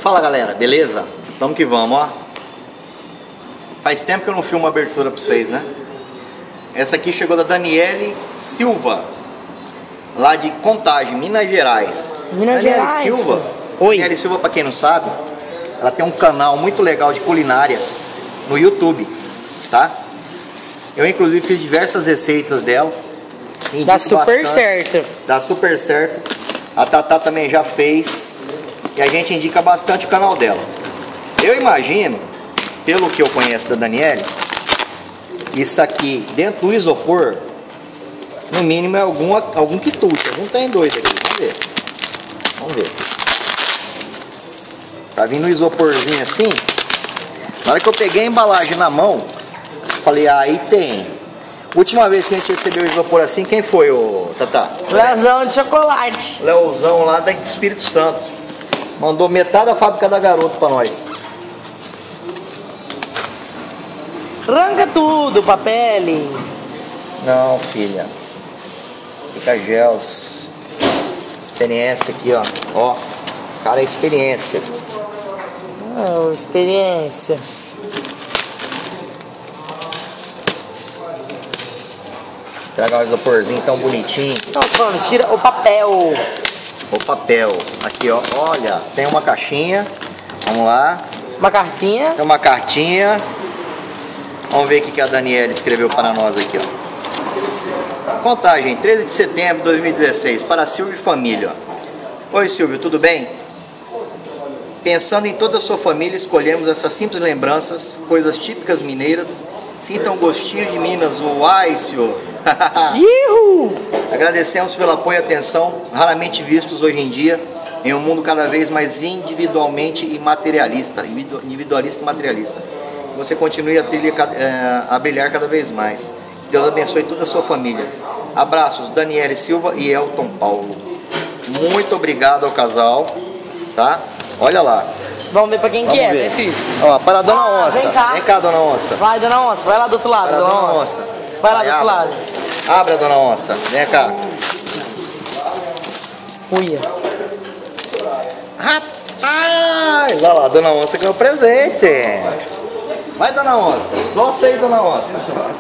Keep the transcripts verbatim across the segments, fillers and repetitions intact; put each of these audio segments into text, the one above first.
Fala galera, beleza? Vamos que vamos, ó. Faz tempo que eu não filmo uma abertura pra vocês, né? Essa aqui chegou da Daniele Silva, lá de Contagem, Minas Gerais. Minas Daniele Gerais. Silva. Oi. Daniele Silva, pra quem não sabe, ela tem um canal muito legal de culinária no YouTube, tá? Eu inclusive fiz diversas receitas dela. Dá super bastante. certo. Dá super certo. A Tatá também já fez. E a gente indica bastante o canal dela. Eu imagino, pelo que eu conheço da Daniele, isso aqui dentro do isopor, no mínimo é algum, algum quitute. Não tem dois aqui. Vamos ver. Vamos ver. Tá vindo um isoporzinho assim. Na hora que eu peguei a embalagem na mão, falei, ah, aí tem. Última vez que a gente recebeu o isopor assim, quem foi, ô Tatá? Leozão de chocolate. Leozão lá da Espírito Santo. Mandou metade da fábrica da Garoto pra nós. Arranca tudo, papel. Não, filha. Fica gels. Experiência aqui, ó. Ó. Cara, é experiência. Oh, experiência. Estragar um isoporzinho tão bonitinho. Não, mano, tira o papel. O papel. Aqui, ó. Olha, tem uma caixinha. Vamos lá. Uma cartinha. Tem uma cartinha. Vamos ver o que a Daniele escreveu para nós aqui, ó. Contagem, treze de setembro de dois mil e dezesseis, para Silvio e família. Oi Silvio, tudo bem? Pensando em toda a sua família, escolhemos essas simples lembranças, coisas típicas mineiras. Sintam um gostinho de Minas, uai, senhor. Ihu! Agradecemos pelo apoio e atenção, raramente vistos hoje em dia, em um mundo cada vez mais individualmente e materialista, individualista e materialista. Você continue a, trilha, a brilhar cada vez mais. Deus abençoe toda a sua família. Abraços, Daniele Silva e Elton Paulo. Muito obrigado ao casal, tá? Olha lá. Vamos ver pra quem Vamos que é, ver. tá escrito. Ó, para a Dona Ah, Onça. vem cá. Vem cá, Dona Onça. Vai, Dona Onça, vai lá do outro lado, Para a Dona, Dona Onça. Onça. Vai lá Vai, do outro abra. lado. Abra, Dona Onça. Vem cá. Uia. Rapaz! Olha lá, Dona Onça ganhou presente. Vai, Dona Onça. Zossa aí, Dona Onça.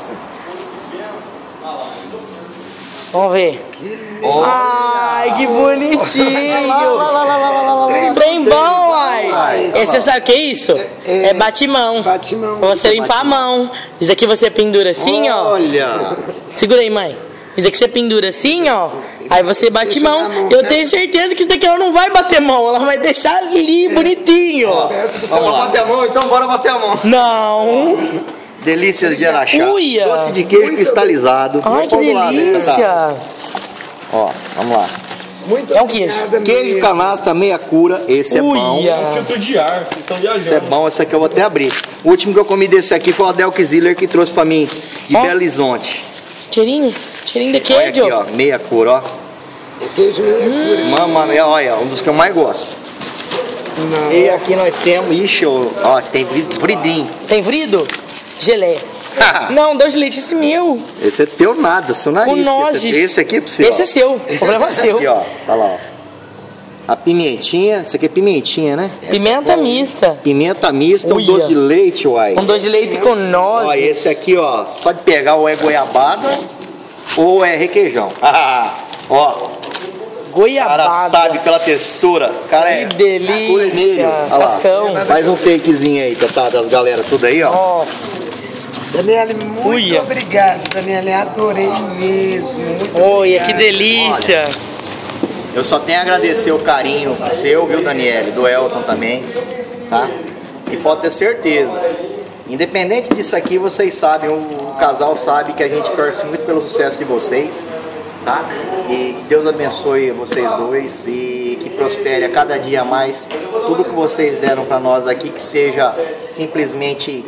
Vamos ver. Olha. Ai, que bonitinho. Lá, lá, lá, lá, lá, lá, lá. Trem bom, ai. E você sabe o que é isso? É, é batimão. Batimão. Pra você limpar a mão. Isso aqui você pendura assim, ó. Olha. Segura aí, mãe. Isso aqui você pendura assim, ó. Aí você bate mão. Eu tenho certeza que isso daqui ela não vai bater mão. Ela vai deixar ali, bonitinho. Vamos lá. Bater a mão? Então bora bater a mão. Não. Delícias de Araxá. Uia. Doce de queijo cristalizado. Ai, que Vamos lá, delícia. Tá. Ó, vamos lá. Muito É um queijo. obrigada Queijo mesmo. canastra meia cura. Esse é bom. Uia. Filtro de ar, vocês estão viajando. Esse é bom, esse aqui eu vou até abrir. O último que eu comi desse aqui foi o Adelke Ziller, que trouxe pra mim de Ó. Belo Horizonte. Cheirinho. Cheirinho de Olha queijo. aqui, ó, meia cura, ó. É queijo meia cura. Mama, olha, um dos que eu mais gosto. Não. E aqui nós temos, ixi, ó, tem vridim. Tem vrido? Geleia. Não, doce de leite, esse é meu. Esse é teu nada, seu nariz. Com nozes. Esse, esse aqui é pra você, Esse ó. é seu. O problema é seu. Aqui, ó, tá lá, ó. A pimentinha, isso aqui é pimentinha, né? Pimenta mista. Pimenta mista, um Uia. doce de leite, uai. Um doce de leite com Ó, nozes. esse aqui, ó, só de pegar ou é goiabada ou é requeijão. Ó, o cara Goiabada. sabe pela textura. O cara é Que delícia. culineiro. Olha lá. Cascão. Faz um takezinho aí, tá, das galera tudo aí, ó. Nossa. Daniele, muito Uia. obrigado. Daniele, adorei mesmo. Muito Olha, obrigado. que delícia. Eu só tenho a agradecer o carinho seu, viu, Daniele? Do Elton também, tá? E pode ter certeza. Independente disso aqui, vocês sabem, o, o casal sabe que a gente torce muito pelo sucesso de vocês, tá? E que Deus abençoe vocês dois e que prospere a cada dia mais tudo que vocês deram para nós aqui, que seja simplesmente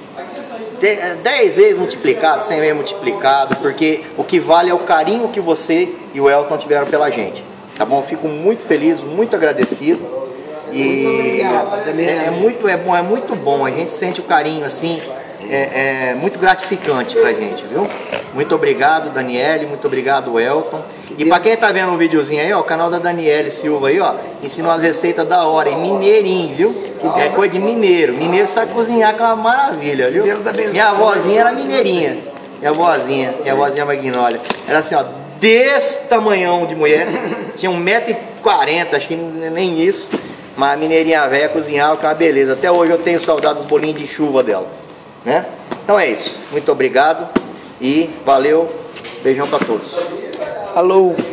dez vezes multiplicado, cem vezes multiplicado, porque o que vale é o carinho que você e o Elton tiveram pela gente, tá bom? Fico muito feliz, muito agradecido. E Muito obrigado, Daniele. é, é muito é bom, é muito bom, a gente sente o carinho assim, é, é muito gratificante pra gente, viu? Muito obrigado, Daniele, muito obrigado, Elton. E para quem tá vendo o videozinho aí, ó, o canal da Daniele Silva aí, ó, ensinou as receitas da hora, em mineirinho, viu? É coisa de mineiro. Mineiro sabe cozinhar, que é uma maravilha, viu? Deus abençoe. Minha avózinha era mineirinha. Minha avózinha, minha avózinha Magnólia. Era assim, ó, desse tamanhão de mulher. Tinha um metro e quarenta, acho que nem isso. Mas a mineirinha velha cozinhava, que é uma beleza. Até hoje eu tenho saudade dos bolinhos de chuva dela, né? Então é isso. Muito obrigado e valeu. Beijão para todos. Falou.